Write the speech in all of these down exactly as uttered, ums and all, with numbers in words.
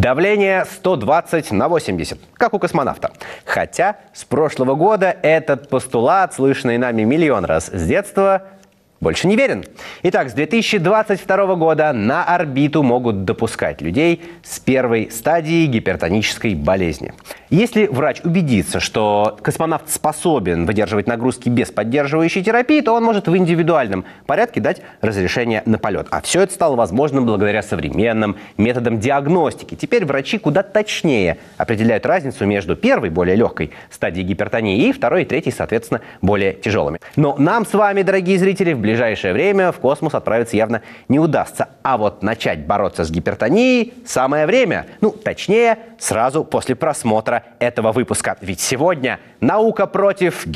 Давление сто двадцать на восемьдесят, как у космонавта. Хотя с прошлого года этот постулат, слышанный нами миллион раз с детства, больше не верен. Итак, с две тысячи двадцать второго года на орбиту могут допускать людей с первой стадией гипертонической болезни. Если врач убедится, что космонавт способен выдерживать нагрузки без поддерживающей терапии, то он может в индивидуальном порядке дать разрешение на полет. А все это стало возможным благодаря современным методам диагностики. Теперь врачи куда точнее определяют разницу между первой, более легкой стадией гипертонии и второй и третьей, соответственно, более тяжелыми. Но нам с вами, дорогие зрители, в ближайшее время в космос отправиться явно не удастся. А вот начать бороться с гипертонией самое время. Ну, точнее, сразу после просмотра этого выпуска. Ведь сегодня наука против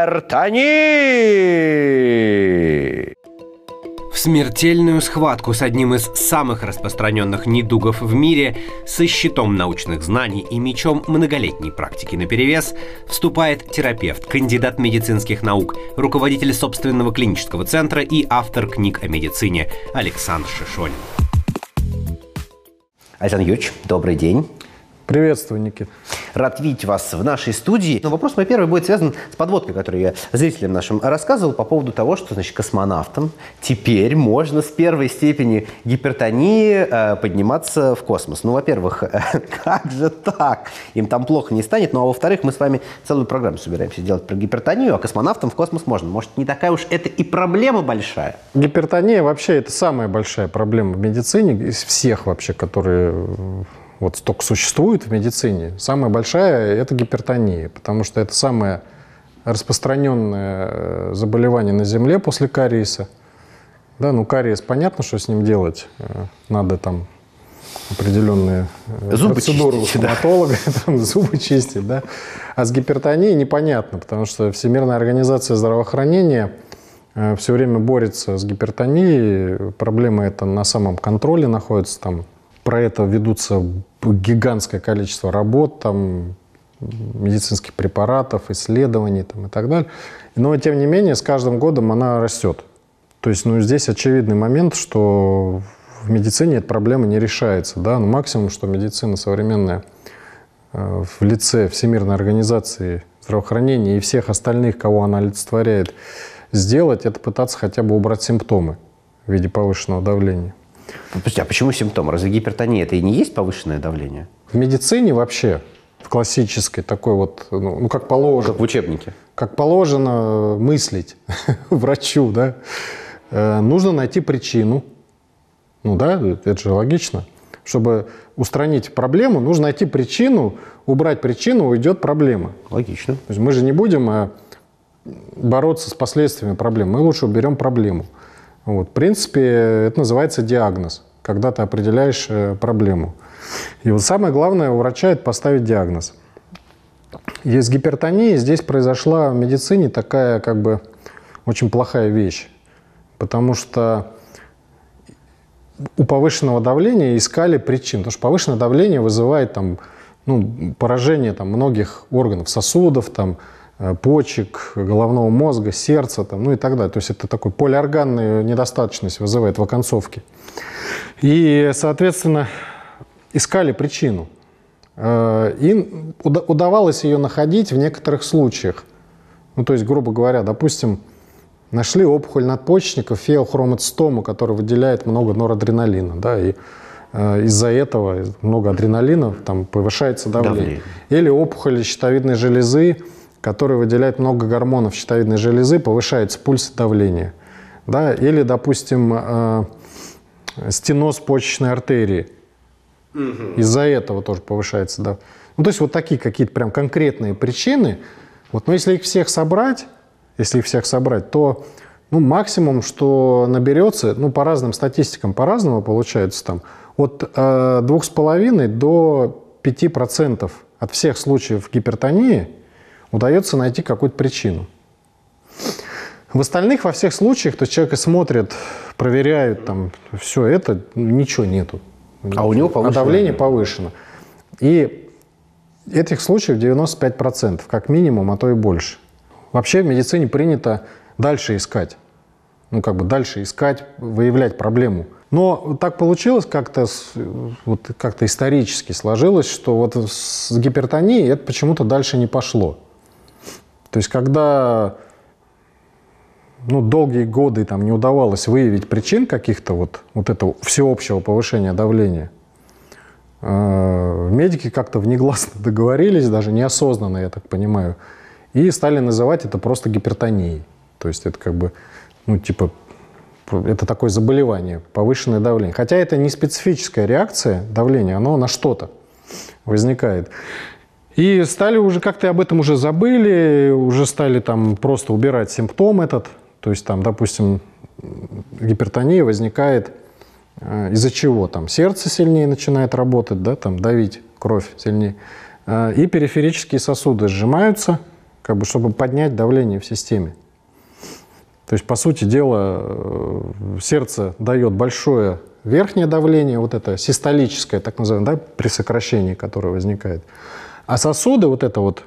гипертонии! В смертельную схватку с одним из самых распространенных недугов в мире, со щитом научных знаний и мечом многолетней практики наперевес, вступает терапевт, кандидат медицинских наук, руководитель собственного клинического центра и автор книг о медицине Александр Шишонин. Александр Юрьевич, добрый день. Приветствую, Никит. Рад видеть вас в нашей студии. Но вопрос мой первый будет связан с подводкой, которую я зрителям нашим рассказывал по поводу того, что, значит, космонавтам теперь можно с первой степени гипертонии э, подниматься в космос. Ну, во-первых, э, как же так? Им там плохо не станет. Ну, а во-вторых, мы с вами целую программу собираемся делать про гипертонию, а космонавтам в космос можно. Может, не такая уж это и проблема большая? Гипертония вообще это самая большая проблема в медицине из всех вообще, которые... вот столько существует в медицине. Самая большая – это гипертония, потому что это самое распространенное заболевание на Земле после кариеса. Да, ну кариес, понятно, что с ним делать. Надо там определенные зубы процедуры чистить, у стоматолога, да. там, зубы чистить. Да. А с гипертонией непонятно, потому что Всемирная организация здравоохранения все время борется с гипертонией. Проблема эта на самом контроле находится там. Про это ведутся гигантское количество работ, там, медицинских препаратов, исследований там, и так далее. Но, тем не менее, с каждым годом она растет. То есть ну, здесь очевидный момент, что в медицине эта проблема не решается. Да? Но максимум, что медицина современная э, в лице Всемирной организации здравоохранения и всех остальных, кого она олицетворяет, сделать, это пытаться хотя бы убрать симптомы в виде повышенного давления. Подожди, а почему симптомы? Разве гипертония это и не есть повышенное давление? В медицине вообще, в классической такой вот, ну, ну как положено. Как в учебнике. Как положено мыслить врачу, да, э, нужно найти причину. Ну да, это же логично. Чтобы устранить проблему, нужно найти причину, убрать причину, уйдет проблема. Логично. То есть мы же не будем э, бороться с последствиями проблемы, мы лучше уберем проблему. Вот. В принципе, это называется диагноз, когда ты определяешь э, проблему. И вот самое главное у врача – это поставить диагноз. И с гипертонией здесь произошла в медицине такая как бы очень плохая вещь, потому что у повышенного давления искали причин, потому что повышенное давление вызывает там, ну, поражение там, многих органов, сосудов, там, почек, головного мозга, сердца, там, ну и так далее. То есть это такой полиорганную недостаточность вызывает в оконцовке. И, соответственно, искали причину. И удавалось ее находить в некоторых случаях. Ну, то есть, грубо говоря, допустим, нашли опухоль надпочечника, феохроматостому, который выделяет много норадреналина, да, и из-за этого много адреналина, там повышается давление. давление. Или опухоль щитовидной железы, который выделяет много гормонов щитовидной железы, повышается пульс и давление. Да? Или, допустим, э, стеноз почечной артерии. Угу. Из-за этого тоже повышается. Да? Ну, то есть вот такие какие-то прям конкретные причины. Вот, но если их всех собрать, если их всех собрать, то ну, максимум, что наберется, ну, по разным статистикам, по-разному получается там, от э, двух с половиной до пяти процентов от всех случаев гипертонии удается найти какую-то причину. В остальных, во всех случаях, то человека смотрят, проверяют, там, все это, ничего нету. А у него повышено? А давление повышено. И этих случаев девяносто пять процентов, как минимум, а то и больше. Вообще в медицине принято дальше искать. Ну, как бы дальше искать, выявлять проблему. Но так получилось как-то, вот как-то исторически сложилось, что вот с гипертонией это почему-то дальше не пошло. То есть когда ну, долгие годы там, не удавалось выявить причин каких-то вот, вот этого всеобщего повышения давления, э, медики как-то внегласно договорились, даже неосознанно, я так понимаю, и стали называть это просто гипертонией. То есть это как бы, ну типа, это такое заболевание, повышенное давление. Хотя это не специфическая реакция давления, оно на что-то возникает. И стали уже как-то об этом уже забыли, уже стали там просто убирать симптом этот. То есть там, допустим, гипертония возникает э, из-за чего? Там сердце сильнее начинает работать, да, там давить кровь сильнее. Э, и периферические сосуды сжимаются, как бы, чтобы поднять давление в системе. То есть, по сути дела, сердце дает большое верхнее давление, вот это систолическое, так называемое, да, при сокращении, которое возникает. А сосуды, вот это вот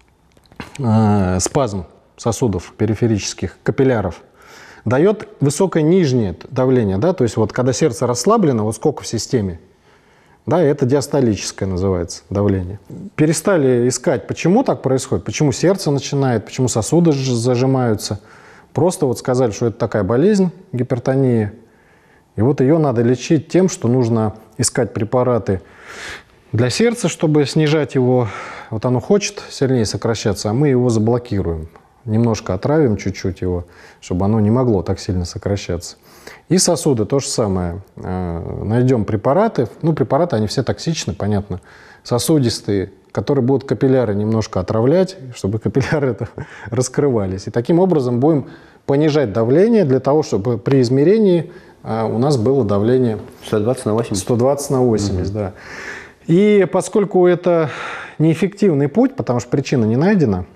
э, спазм сосудов периферических, капилляров, дает высокое нижнее давление. Да? То есть, вот, когда сердце расслаблено, вот сколько в системе, да, это диастолическое называется давление. Перестали искать, почему так происходит, почему сердце начинает, почему сосуды зажимаются. Просто вот сказали, что это такая болезнь, гипертония, и вот ее надо лечить тем, что нужно искать препараты для сердца, чтобы снижать его. Вот оно хочет сильнее сокращаться, а мы его заблокируем. Немножко отравим чуть-чуть его, чтобы оно не могло так сильно сокращаться. И сосуды то же самое. Найдем препараты. Ну, препараты, они все токсичны, понятно. Сосудистые, которые будут капилляры немножко отравлять, чтобы капилляры это раскрывались. И таким образом будем понижать давление для того, чтобы при измерении а, у нас было давление сто двадцать на восемьдесят. сто двадцать на восемьдесят, угу. Да. И поскольку это неэффективный путь, потому что причина не найдена,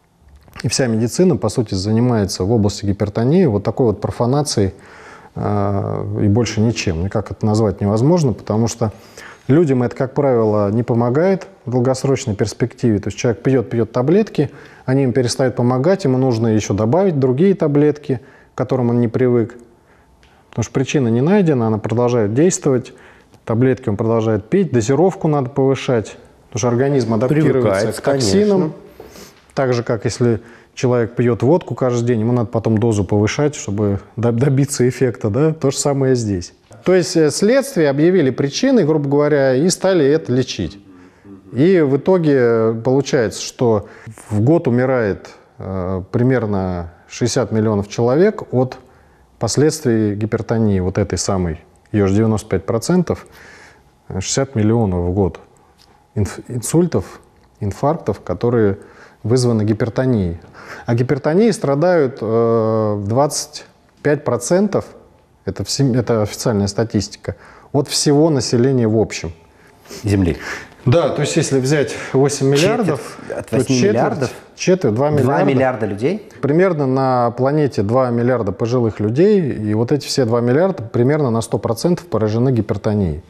и вся медицина, по сути, занимается в области гипертонии вот такой вот профанацией э, и больше ничем. Никак это назвать невозможно, потому что людям это, как правило, не помогает в долгосрочной перспективе. То есть человек пьет, пьет таблетки, они им перестают помогать, ему нужно еще добавить другие таблетки, к которым он не привык. Потому что причина не найдена, она продолжает действовать, таблетки он продолжает пить, дозировку надо повышать, потому что организм адаптируется к токсинам. Конечно. Так же, как если человек пьет водку каждый день, ему надо потом дозу повышать, чтобы добиться эффекта. Да? То же самое здесь. То есть следствие объявили причины, грубо говоря, и стали это лечить. И в итоге получается, что в год умирает э, примерно шестьдесят миллионов человек от последствий гипертонии, вот этой самой, ее же девяносто пять процентов, шестьдесят миллионов в год инф, инсультов, инфарктов, которые вызваны гипертонией. А гипертонией страдают э, двадцать пять процентов, это, все, это официальная статистика, от всего населения в общем. Земли. Да, то есть если взять восемь миллиардов, четверть, от восьми миллиардов, четверть, два миллиарда. два миллиарда людей? Примерно на планете два миллиарда пожилых людей, и вот эти все два миллиарда примерно на сто процентов поражены гипертонией.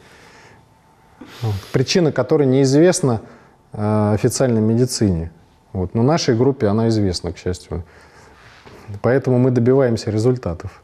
Причина которой неизвестна э, официальной медицине. Вот. Но нашей группе она известна, к счастью. Поэтому мы добиваемся результатов.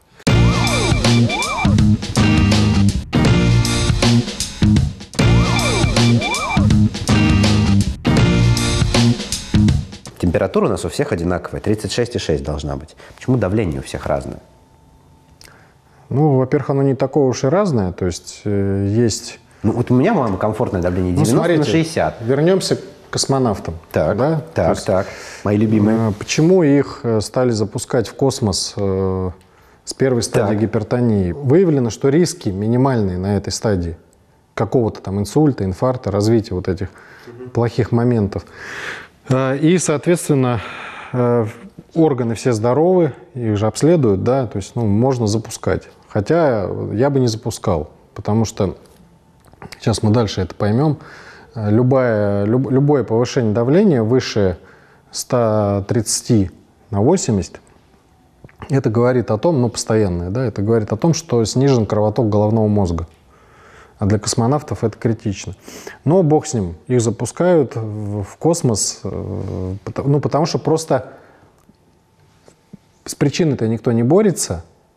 Температура у нас у всех одинаковая, тридцать шесть и шесть должна быть. Почему давление у всех разное? Ну, во-первых, оно не такое уж и разное. То есть э, есть... Ну, вот у меня, мама, комфортное давление девяносто ну, смотрите, на шестьдесят. Вернемся к космонавтам. Так, да? так, есть, так. Мои любимые. Почему их стали запускать в космос э, с первой стадии так. гипертонии? Выявлено, что риски минимальные на этой стадии какого-то там инсульта, инфаркта, развития вот этих угу. плохих моментов. И, соответственно, органы все здоровы, их же обследуют, да, то есть ну, можно запускать. Хотя я бы не запускал, потому что, сейчас мы дальше это поймем, любое, люб, любое повышение давления выше ста тридцати на восемьдесят, это говорит о том, ну постоянное, да, это говорит о том, что снижен кровоток головного мозга. А для космонавтов это критично. Но бог с ним, их запускают в космос, ну, потому что просто с причиной-то никто не борется,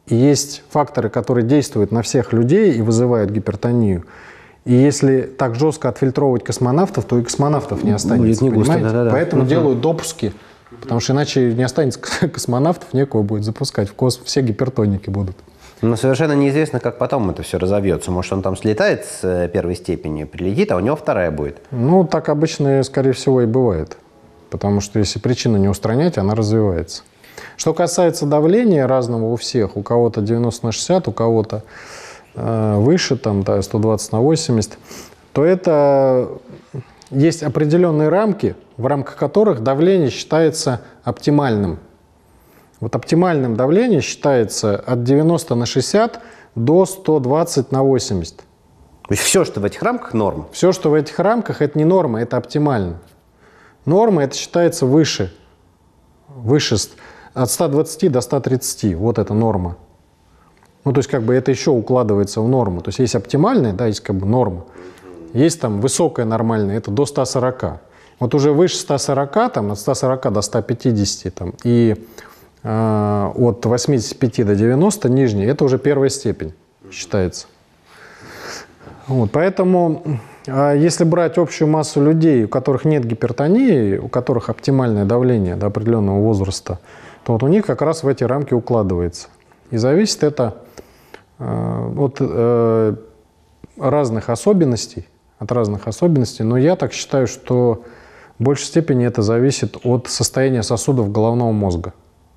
И есть факторы, которые действуют на всех людей и вызывают гипертонию. И если так жестко отфильтровывать космонавтов, то и космонавтов не останется. Будет не густо, понимаете? да-да-да. Поэтому Угу. делают допуски, потому что иначе не останется космонавтов, некого будет запускать в космос, все гипертоники будут. Но совершенно неизвестно, как потом это все разовьется. Может, он там слетает с первой степени, прилетит, а у него вторая будет. Ну, так обычно, скорее всего, и бывает. Потому что если причину не устранять, она развивается. Что касается давления разного у всех, у кого-то девяносто на шестьдесят, у кого-то э, выше, там, да, сто двадцать на восемьдесят, то это есть определенные рамки, в рамках которых давление считается оптимальным. Вот оптимальным давление считается от девяноста на шестьдесят до ста двадцати на восемьдесят. То есть все, что в этих рамках, норма. Все, что в этих рамках, это не норма, это оптимально. Норма это считается выше. Выше от ста двадцати до ста тридцати. Вот это норма. Ну, то есть, как бы это еще укладывается в норму. То есть, есть оптимальная, да, есть как бы норма. Есть там высокая нормальная, это до ста сорока. Вот уже выше ста сорока, там, от ста сорока до ста пятидесяти, там, и э, от восьмидесяти пяти до девяноста нижняя, это уже первая степень считается. Вот, поэтому, э, если брать общую массу людей, у которых нет гипертонии, у которых оптимальное давление до определенного возраста, то вот у них как раз в эти рамки укладывается. И зависит это э, от э, разных особенностей, от разных особенностей, но я так считаю, что в большей степени это зависит от состояния сосудов головного мозга.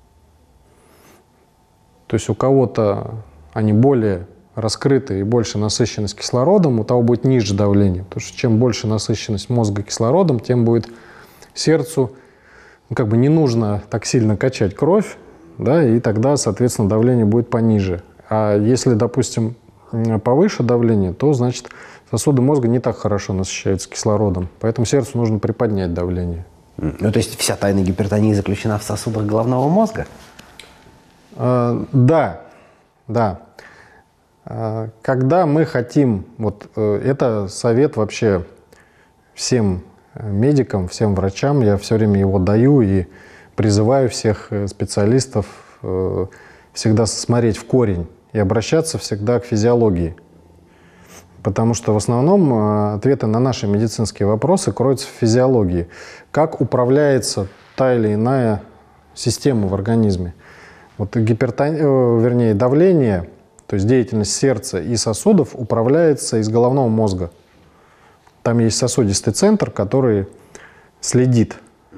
То есть у кого-то они более раскрыты и больше насыщенность кислородом, у того будет ниже давление. Потому что чем больше насыщенность мозга кислородом, тем будет сердцу, ну, как бы не нужно так сильно качать кровь, да, и тогда, соответственно, давление будет пониже. А если, допустим, повыше давление, то, значит, сосуды мозга не так хорошо насыщаются кислородом. Поэтому сердцу нужно приподнять давление. Ну, то есть вся тайна гипертонии заключена в сосудах головного мозга? А, да, да. А, когда мы хотим, вот это совет вообще всем медикам, всем врачам, я все время его даю и призываю всех специалистов всегда смотреть в корень и обращаться всегда к физиологии. Потому что в основном ответы на наши медицинские вопросы кроются в физиологии. Как управляется та или иная система в организме. Вот гипертония, вернее, давление, то есть деятельность сердца и сосудов управляется из головного мозга. Там есть сосудистый центр, который следит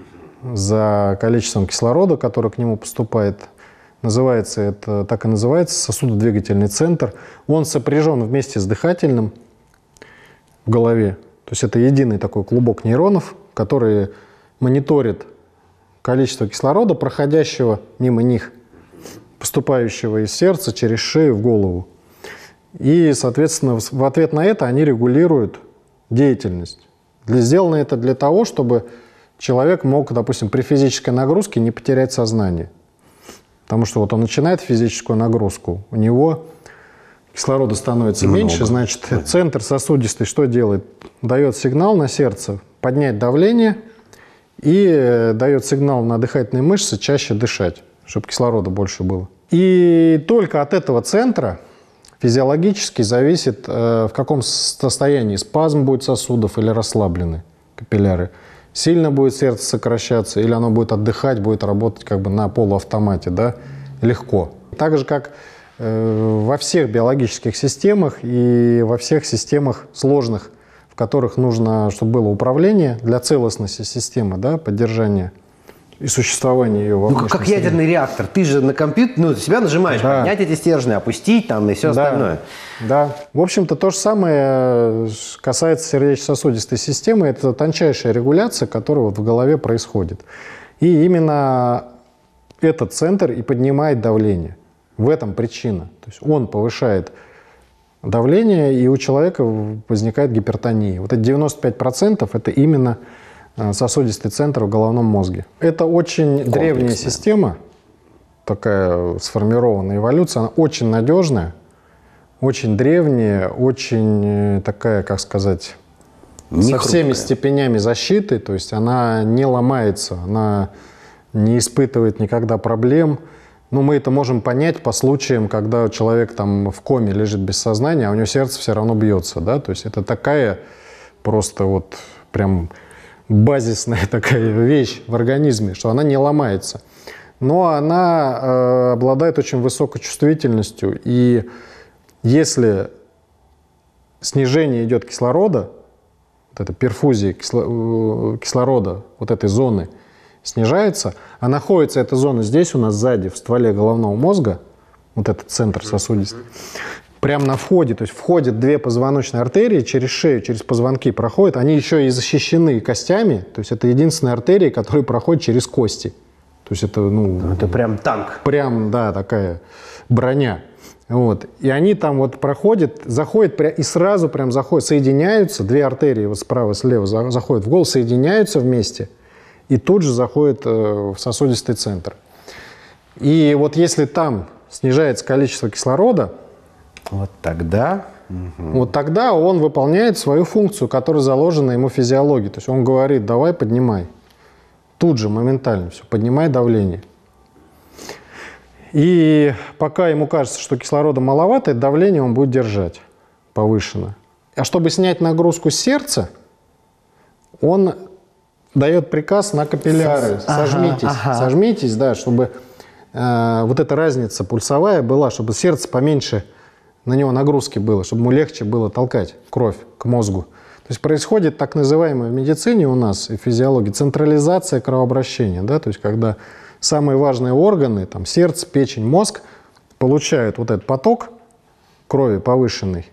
за количеством кислорода, который к нему поступает. Называется это, так и называется, сосудодвигательный центр. Он сопряжен вместе с дыхательным в голове. То есть это единый такой клубок нейронов, который мониторит количество кислорода, проходящего мимо них, поступающего из сердца через шею в голову. И, соответственно, в ответ на это они регулируют деятельность. Для, сделано это для того, чтобы человек мог, допустим, при физической нагрузке не потерять сознание. Потому что вот он начинает физическую нагрузку, у него кислорода становится Много. меньше, значит, центр сосудистый что делает? Дает сигнал на сердце поднять давление и дает сигнал на дыхательные мышцы чаще дышать, чтобы кислорода больше было. И только от этого центра физиологически зависит, в каком состоянии спазм будет сосудов или расслаблены капилляры. Сильно будет сердце сокращаться или оно будет отдыхать, будет работать как бы на полуавтомате, да, легко. Так же, как э, во всех биологических системах и во всех системах сложных, в которых нужно, чтобы было управление для целостности системы, да, поддержания и существования ее во Ну, внешней как среде. ядерный реактор. Ты же на компьютер, ну, себя нажимаешь, Да. поднять эти стержни, опустить там и все Да, остальное. да. В общем-то, то же самое касается сердечно-сосудистой системы. Это тончайшая регуляция, которая вот в голове происходит. И именно этот центр и поднимает давление. В этом причина. То есть он повышает давление, и у человека возникает гипертония. Вот эти девяносто пять процентов это именно сосудистый центр в головном мозге. Это очень древняя система, такая сформированная эволюция, она очень надежная, очень древняя, очень такая, как сказать, Не со хрупкая. всеми степенями защиты, то есть она не ломается, она не испытывает никогда проблем, Ну, мы это можем понять по случаям, когда человек там в коме лежит без сознания, а у него сердце все равно бьется, да, то есть это такая просто вот прям базисная такая вещь в организме, что она не ломается. Но она э, обладает очень высокой чувствительностью, и если снижение идет кислорода, вот эта перфузия кисло, кислорода вот этой зоны снижается, а находится эта зона здесь у нас сзади, в стволе головного мозга, вот этот центр сосудистый, прямо на входе, то есть входят две позвоночные артерии, через шею, через позвонки проходят, они еще и защищены костями, то есть это единственные артерии, которые проходят через кости. То есть это, ну... Это прям танк. Прям, да, такая броня. Вот. И они там вот проходят, заходят и сразу прям заходят, соединяются, две артерии вот справа и слева заходят в голову, соединяются вместе и тут же заходят в сосудистый центр. И вот если там снижается количество кислорода, вот тогда... Угу. Вот тогда он выполняет свою функцию, которая заложена ему в физиологии. То есть он говорит, давай поднимай. Тут же, моментально все, поднимай давление. И пока ему кажется, что кислорода маловато, это давление он будет держать повышенно. А чтобы снять нагрузку с сердца, он дает приказ на капилляры. Ага, сожмитесь, ага. сожмитесь, да, чтобы э, вот эта разница пульсовая была, чтобы сердце поменьше на него нагрузки было, чтобы ему легче было толкать кровь к мозгу. То есть происходит так называемая в медицине у нас и в физиологии централизация кровообращения, да, то есть когда самые важные органы, там сердце, печень, мозг, получают вот этот поток крови повышенный,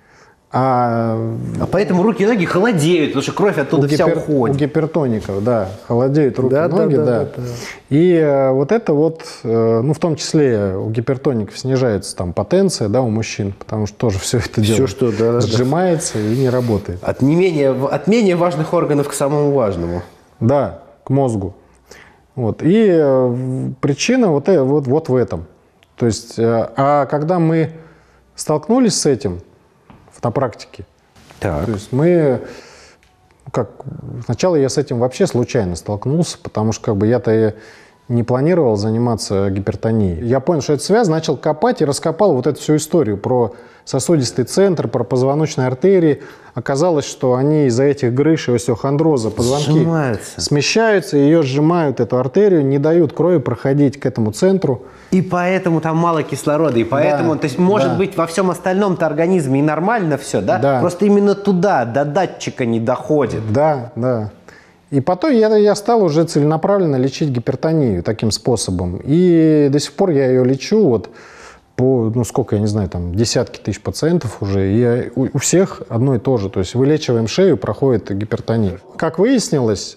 а, а поэтому руки и ноги холодеют, потому что кровь оттуда вся гипер, уходит. У гипертоников, да, холодеют руки да, и ноги, да, да. да, да, да. И э, вот это вот, э, ну в том числе у гипертоников снижается там потенция, да, у мужчин, потому что тоже все это Все, дело что, да, сжимается да. и не работает. От не менее, от менее важных органов к самому важному. Да, к мозгу. Вот. И э, причина вот, э, вот, вот в этом. То есть, э, а когда мы столкнулись с этим на практике, так. то есть мы, как, сначала я с этим вообще случайно столкнулся, потому что как бы я-то не планировал заниматься гипертонией. Я понял, что это связано, начал копать и раскопал вот эту всю историю про сосудистый центр, про позвоночные артерии. Оказалось, что они из-за этих грыж и остеохондроза позвонки сжимаются. Смещаются, ее сжимают, эту артерию, не дают крови проходить к этому центру. И поэтому там мало кислорода, и поэтому, да, то есть может да. быть во всем остальном-то организме и нормально все, да? Да. Просто именно туда, до датчика не доходит. Да, да. И потом я, я стал уже целенаправленно лечить гипертонию таким способом. И до сих пор я ее лечу вот по, ну сколько, я не знаю, там десятки тысяч пациентов уже. И у, у всех одно и то же. То есть вылечиваем шею, проходит гипертония. Как выяснилось,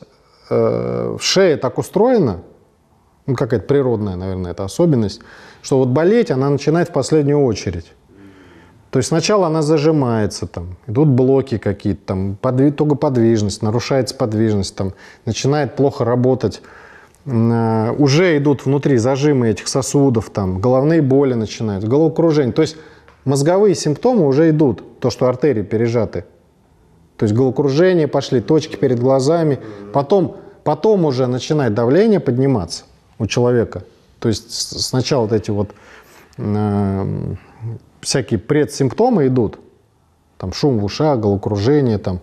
э, шея так устроена, ну какая-то природная, наверное, это особенность, что вот болеть она начинает в последнюю очередь. То есть сначала она зажимается, там, идут блоки какие-то, там, подви, тугоподвижность, нарушается подвижность, там, начинает плохо работать. Э, уже идут внутри зажимы этих сосудов, там, головные боли начинаются, головокружение. То есть мозговые симптомы уже идут, то, что артерии пережаты. То есть головокружение пошли, точки перед глазами. Потом, потом уже начинает давление подниматься у человека. То есть сначала вот эти вот... Э, всякие предсимптомы идут, там шум в ушах, головокружение, там,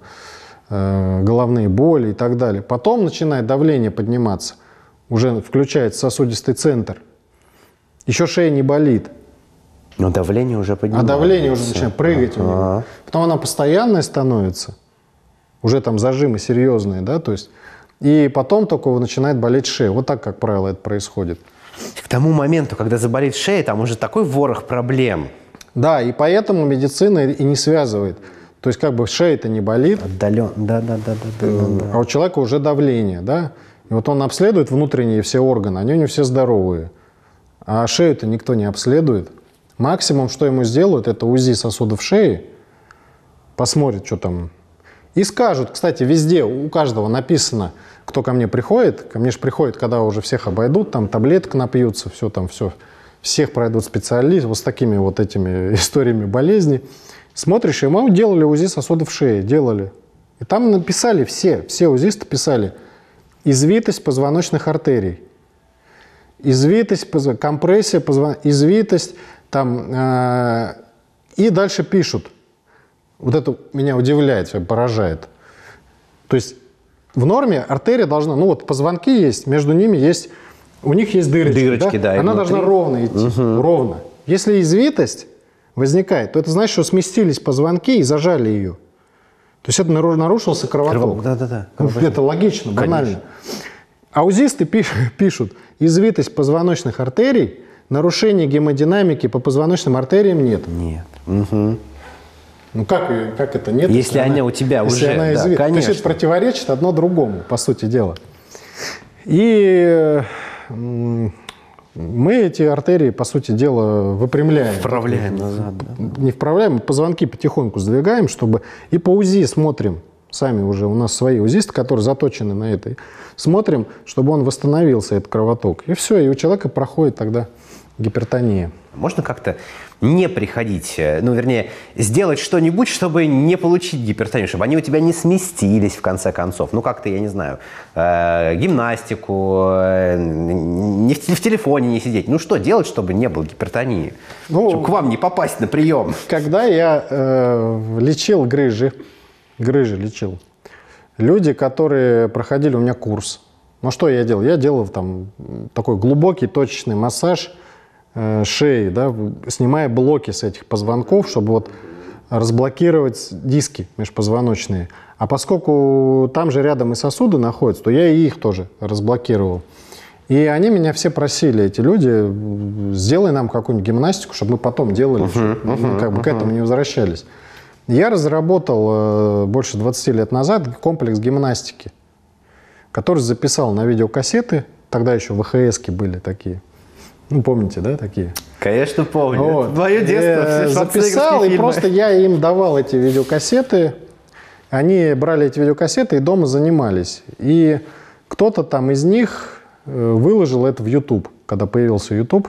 э, головные боли и так далее. Потом начинает давление подниматься, уже включается сосудистый центр. Еще шея не болит. Но давление уже поднимается. А давление уже начинает прыгать. Ага. У него. Потом она постоянная становится, уже там зажимы серьезные, да, то есть. И потом только начинает болеть шея. Вот так, как правило, это происходит. К тому моменту, когда заболит шея, там уже такой ворох проблем. Да, и поэтому медицина и не связывает. То есть как бы шея-то не болит, Отдален. Да, да, да, да, да, да. а у человека уже давление, да? И вот он обследует внутренние все органы, они у него все здоровые. А шею-то никто не обследует. Максимум, что ему сделают, это УЗИ сосудов шеи, посмотрят, что там. И скажут, кстати, везде, у каждого написано, кто ко мне приходит. Ко мне же приходит, когда уже всех обойдут, там таблеток напьются, все там, все. Всех пройдут специалисты вот с такими вот этими историями болезни. Смотришь, ему делали УЗИ сосудов шеи, делали. И там написали все, все узисты писали извитость позвоночных артерий. извитость, компрессия позвоночника, извитость, там, э, и дальше пишут. Вот это меня удивляет, поражает. То есть в норме артерия должна, ну вот позвонки есть, между ними есть, у них есть дырочки. Дырочки, да, да? и Она внутри. должна ровно идти, угу. ровно. Если извитость возникает, то это значит, что сместились позвонки и зажали ее. То есть это нарушился кровоток. Кровоток, да-да-да. Ну, это логично, банально. А узисты пишут, извитость позвоночных артерий, нарушение гемодинамики по позвоночным артериям нет. Нет. Угу. Ну как, как это нет? Если, если они она, у тебя если уже, она да, извит... конечно. То есть это противоречит одно другому, по сути дела. И мы эти артерии, по сути дела, выпрямляем. Вправляем назад. Да. Не вправляем, позвонки потихоньку сдвигаем, чтобы... И по УЗИ смотрим, сами уже у нас свои УЗИсты, которые заточены на этой, смотрим, чтобы он восстановился, этот кровоток. И все, и у человека проходит тогда гипертония. Можно как-то не приходить, ну, вернее, сделать что-нибудь, чтобы не получить гипертонию, чтобы они у тебя не сместились, в конце концов. Ну, как-то, я не знаю, э, гимнастику, э, не, в, в телефоне не сидеть. Ну, что делать, чтобы не было гипертонии? Ну, чтобы к вам не попасть на прием. Когда я э, лечил грыжи, грыжи лечил, люди, которые проходили у меня курс, ну, что я делал? Я делал там такой глубокий точечный массаж шеи, да, снимая блоки с этих позвонков, чтобы вот разблокировать диски межпозвоночные. А поскольку там же рядом и сосуды находятся, то я и их тоже разблокировал. И они меня все просили, эти люди, сделай нам какую-нибудь гимнастику, чтобы мы потом делали, uh-huh, uh-huh, ну, как бы uh-huh. к этому не возвращались. Я разработал э, больше двадцати лет назад комплекс гимнастики, который записал на видеокассеты, тогда еще вэ ха эски были такие. Ну, помните, да, такие? Конечно, помню. Вот. Мое детство. Э, записал, и просто я им давал эти видеокассеты. Они брали эти видеокассеты и дома занимались. И кто-то там из них выложил это в YouTube, когда появился YouTube.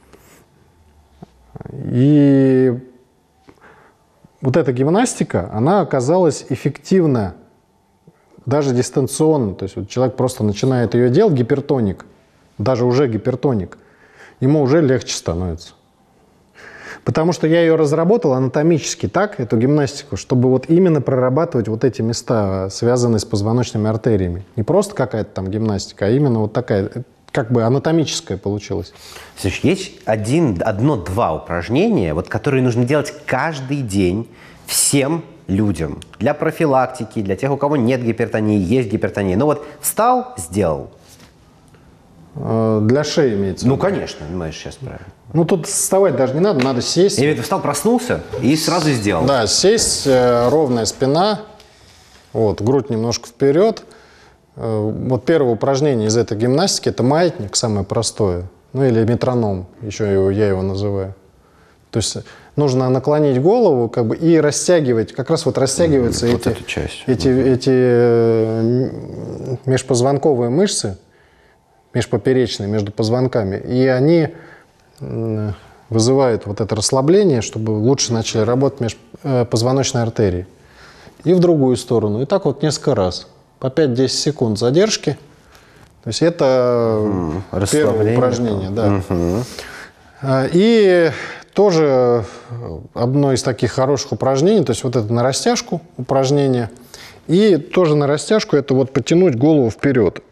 И вот эта гимнастика, она оказалась эффективна даже дистанционно. То есть вот человек просто начинает ее делать, гипертоник, даже уже гипертоник, ему уже легче становится. Потому что я ее разработал анатомически так, эту гимнастику, чтобы вот именно прорабатывать вот эти места, связанные с позвоночными артериями. Не просто какая-то там гимнастика, а именно вот такая, как бы анатомическая получилась. Слушай, есть один, одно-два упражнения, вот, которые нужно делать каждый день всем людям. Для профилактики, для тех, у кого нет гипертонии, есть гипертония. Ну вот встал, сделал. Для шеи имеется. Ну, конечно, понимаешь, сейчас правильно. Ну, тут вставать даже не надо, надо сесть. Я ведь встал, проснулся и сразу сделал. Да, сесть, ровная спина, вот, грудь немножко вперед. Вот первое упражнение из этой гимнастики – это маятник, самое простое. Ну, или метроном, еще его, я его называю. То есть нужно наклонить голову как бы, и растягивать, как раз вот растягиваются mm-hmm. эти, вот эту часть. эти, mm-hmm. эти межпозвонковые мышцы, межпоперечные, между позвонками, и они вызывают вот это расслабление, чтобы лучше начали работать межпозвоночные артерии. И в другую сторону. И так вот несколько раз. По пять-десять секунд задержки. То есть это mm, первое упражнение. Да. Mm-hmm. И тоже одно из таких хороших упражнений, то есть вот это на растяжку упражнение. И тоже на растяжку это вот потянуть голову вперед.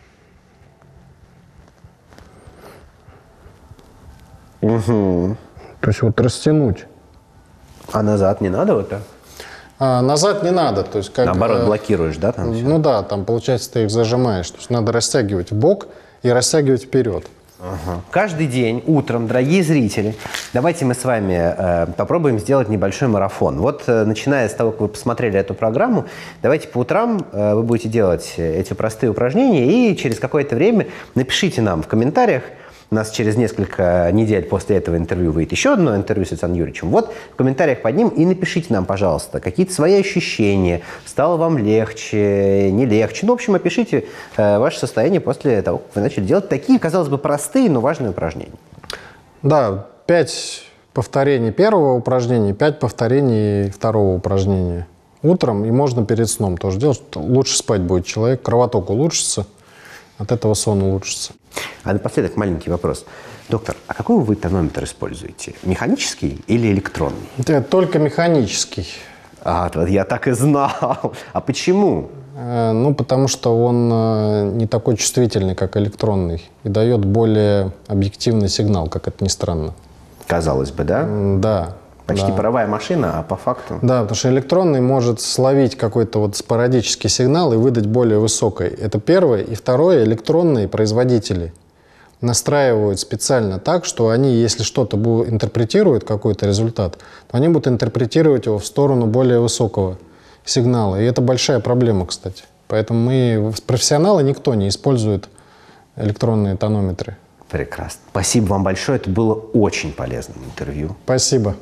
Угу. То есть вот растянуть. А назад не надо вот так? А, назад не надо. То есть как, наоборот, блокируешь, да? Там ну да, там получается ты их зажимаешь. То есть надо растягивать в бок и растягивать вперед. Ага. Каждый день утром, дорогие зрители, давайте мы с вами э, попробуем сделать небольшой марафон. Вот э, начиная с того, как вы посмотрели эту программу, давайте по утрам э, вы будете делать эти простые упражнения и через какое-то время напишите нам в комментариях. У нас через несколько недель после этого интервью выйдет еще одно интервью с Александром Юрьевичем. Вот в комментариях под ним и напишите нам, пожалуйста, какие-то свои ощущения. Стало вам легче, не легче? Ну, в общем, опишите э, ваше состояние после того, как вы начали делать такие, казалось бы, простые, но важные упражнения. Да, пять повторений первого упражнения, пять повторений второго упражнения. Утром и можно перед сном тоже делать. Лучше спать будет человек, кровоток улучшится. от этого сон улучшится. А напоследок маленький вопрос. Доктор, а какой вы тонометр используете? Механический или электронный? Это только механический. А, вот я так и знал. А почему? Э, Ну, потому что он э, не такой чувствительный, как электронный, и дает более объективный сигнал, как это ни странно. Казалось бы, да? М, Да. Почти да. паровая машина, а по факту... Да, потому что электронный может словить какой-то вот спорадический сигнал и выдать более высокий. Это первое. И второе, электронные производители настраивают специально так, что они, если что-то бу- интерпретируют, какой-то результат, то они будут интерпретировать его в сторону более высокого сигнала. И это большая проблема, кстати. Поэтому мы, профессионалы, никто не использует электронные тонометры. Прекрасно. Спасибо вам большое. Это было очень полезным интервью. Спасибо.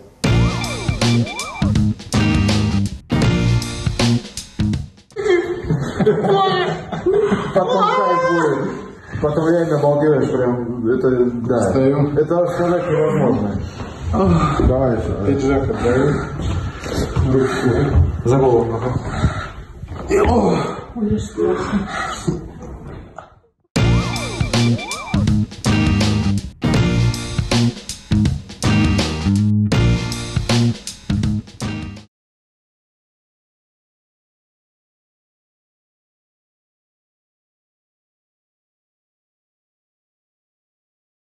Потом кайф будет. Потом реально обалдеешь прям. Это, да. Встаю. Это сказать невозможно. Давай еще. Пиджак отдаю. За голову. Ой, страшно.